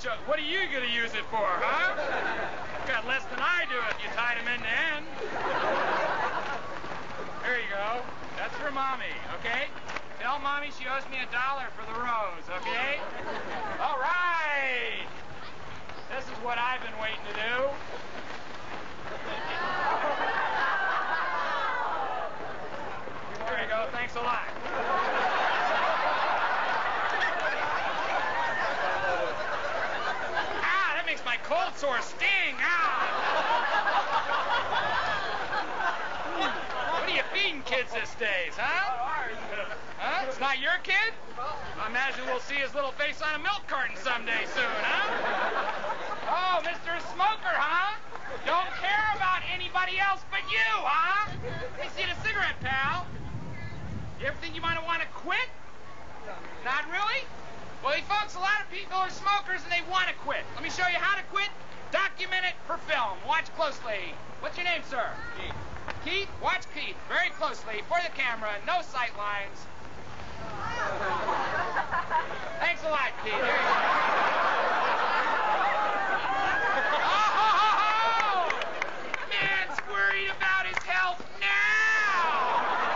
show. What are you going to use it for, huh? Got less than I do if you tied him end to end. There you go. That's for Mommy, okay? Tell Mommy she owes me $1 for the rose, okay? All right. This is what I've been waiting to do. There you go. Thanks a lot. Ah, that makes my cold sore sting. Ah. What are you feeding kids these days, huh? Huh? It's not your kid? I imagine we'll see his little face on a milk carton someday soon, huh? Oh, Mr. Smoker, huh? Don't care about anybody else but you, huh? Let me see the cigarette, pal. You ever think you might want to quit? Not really? Well, folks, a lot of people are smokers and they want to quit. Let me show you how to quit. Document it for film. Watch closely. What's your name, sir? Keith. Keith? Watch Keith very closely for the camera. No sight lines. Thanks a lot, Keith. There you go. Oh! Man's worried about his health now!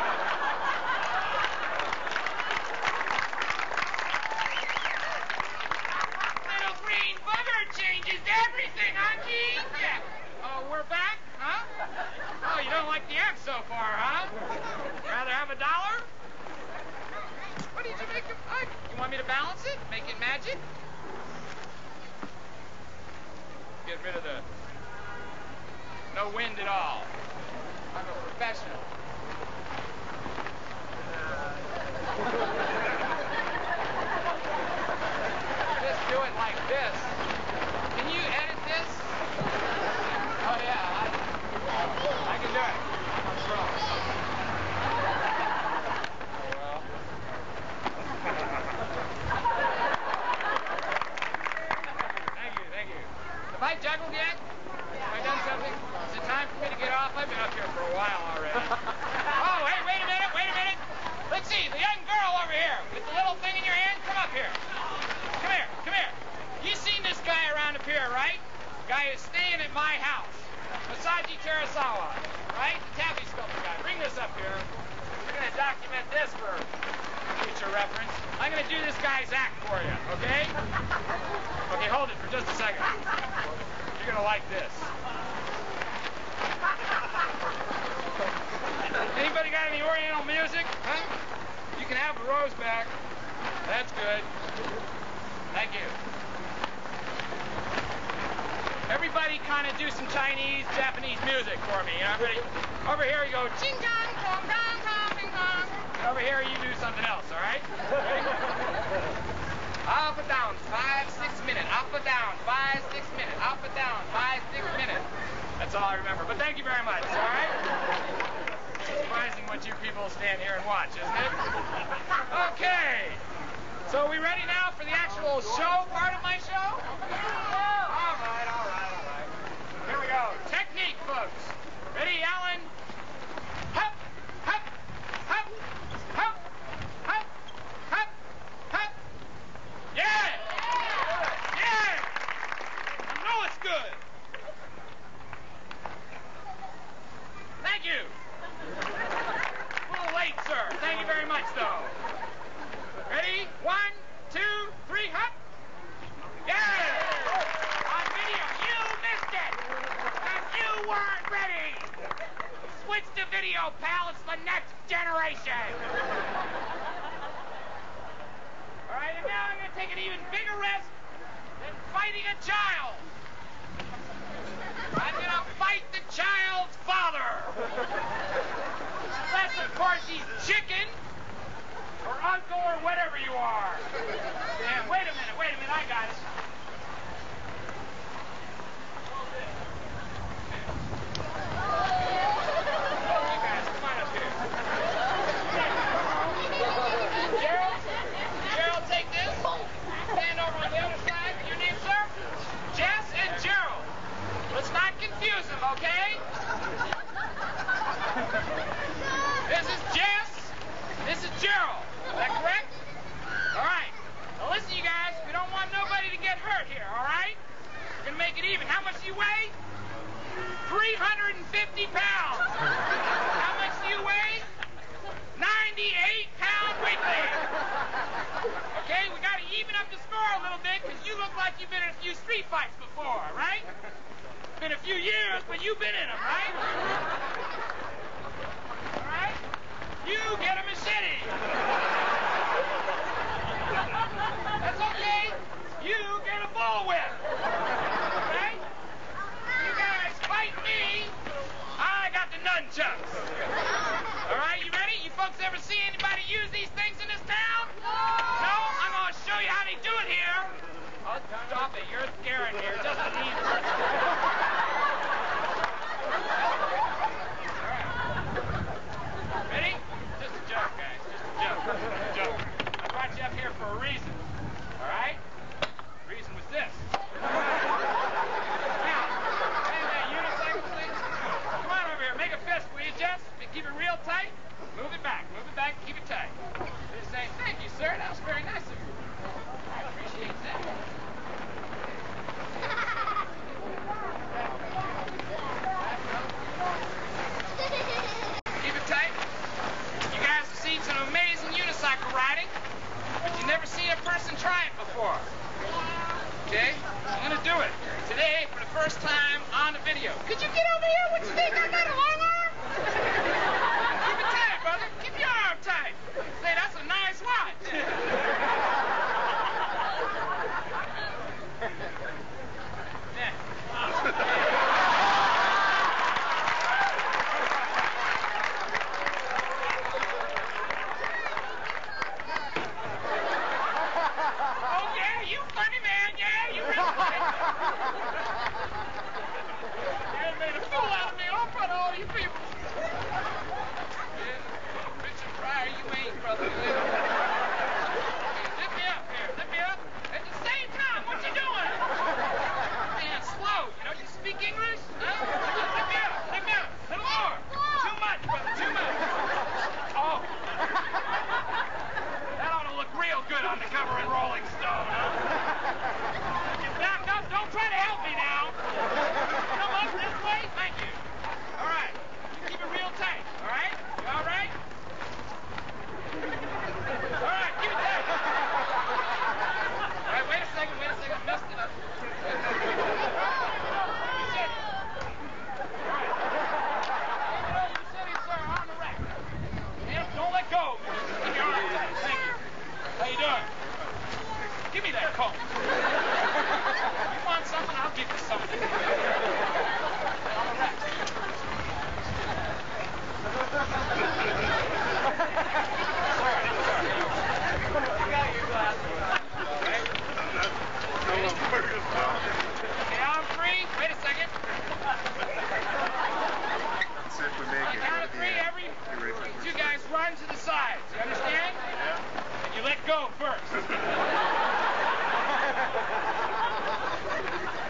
Little green booger changes everything, huh, Keith? Yeah. Oh, we're back, huh? Oh, you don't like the act so far, huh? Rather have $1? What did you make it? You want me to balance it? Make it magic? Get rid of the... no wind at all. I'm a professional. Just do it like this. Can you edit this? Oh, yeah. I can do it. I'm a pro. Have I juggled yet? Have I done something? Is it time for me to get off? I've been up here for a while already. Oh, hey, wait a minute. Let's see, the young girl over here with the little thing in your hand, come up here. Come here. You seen this guy around up here, right? Guy who's staying at my house. Masaji Terasawa, right? The taffy sculptor guy. Bring this up here. We're going to document this for future reference. I'm going to do this guy's act for you, okay? Okay, hold it for just a second. You're going to like this. Anybody got any Oriental music? Huh? You can have the rose back. That's good. Thank you. Everybody kind of do some Chinese, Japanese music for me. You know, everybody, over here you go, ching gong, gong, gong, gong, ding gong. Over here you do something else, all right? Ready? Up and down, 5-6 minutes. Up and down, 5-6 minutes. Up and down, 5-6 minutes. That's all I remember. But thank you very much, all right? It's surprising what you people stand here and watch, isn't it? Okay. So are we ready now for the actual show part of my show? All right. Here we go. Technique, folks. Ready, Alan? Hup, hup, hup, hup, hup, hup, hup. Yeah! I know it's good. Thank you. A little late, sir. Thank you very much, though. Ready? 1, 2, 3, hop. Yeah! On video, you missed it! And you weren't ready! Switch to video, pal. It's the next generation! All right, and now I'm going to take an even bigger risk than fighting a child. I'm going to fight the child's father. Unless, of course, he's chicken, or uncle, or whatever you are. Yeah, wait a minute, I got it. You guys, come on up here. Gerald, take this. Stand over on the other side. Your name, sir? Jess and Gerald. Let's not confuse them, okay? This is Jess. This is Gerald. Is that correct? All right. get hurt here, all right? We're going to make it even. How much do you weigh? 350 pounds. How much do you weigh? 98-pound weakling. Okay, we got to even up the score a little bit because you look like you've been in a few street fights before, right? It's been a few years, but you've been in them, right? All right? You get a machete. That's okay. You get a bullwhip. Okay? You guys fight me. I got the nunchucks. All right, you ready? You folks ever see anybody use these things in this town? No? I'm going to show you how they do it here. Oh, stop it. You're scaring here. Just an easy. All right. Ready? Just a joke, guys. Just a joke. Just a joke. I brought you up here for a reason. All right? The reason was this. Now, that unicycle thing? Come on over here. Make a fist, will you, Jess? Keep it real tight. Move it back. Move it back. Keep it tight. Just say, thank you, sir. That was very nice of you. I appreciate that. Keep it tight. You guys have seen some amazing unicycle riding, but you've never seen a person try it before. Okay? I'm going to do it today for the first time on the video. Could you get over here? What you think? I got a long arm? Keep it tight, brother. Keep your arm tight. Say, that's a nice watch. Oh, yeah, you funny man. Yeah, you real funny. You made a fool out of me in front of all you people. Richard Pryor, you ain't, brother. Lift me up here. Lift me up. At the same time, what you doing? Man, slow. You know, you speak English? Huh? Lift me up. Lift me up. Little more. Too much, brother. Too much. Oh. That ought to look real good on the cover in Rolling Stone, huh? You back up. Don't try to help me now. Come up this way. Thank you. All right. You keep it real tight. All right? You all right? All right. Keep it tight. All right. Wait a second. Wait a second. I messed it up. You said it. All right. You said it, sir. On the rack. Man, don't let go. Keep your arm tight. Thank you. How you doing? Give me that comb. You want something? I'll give you something. On the rack. Okay, I'm free. Wait a second. On the count of three, you guys run to the sides. You understand? Yeah. And you let go first.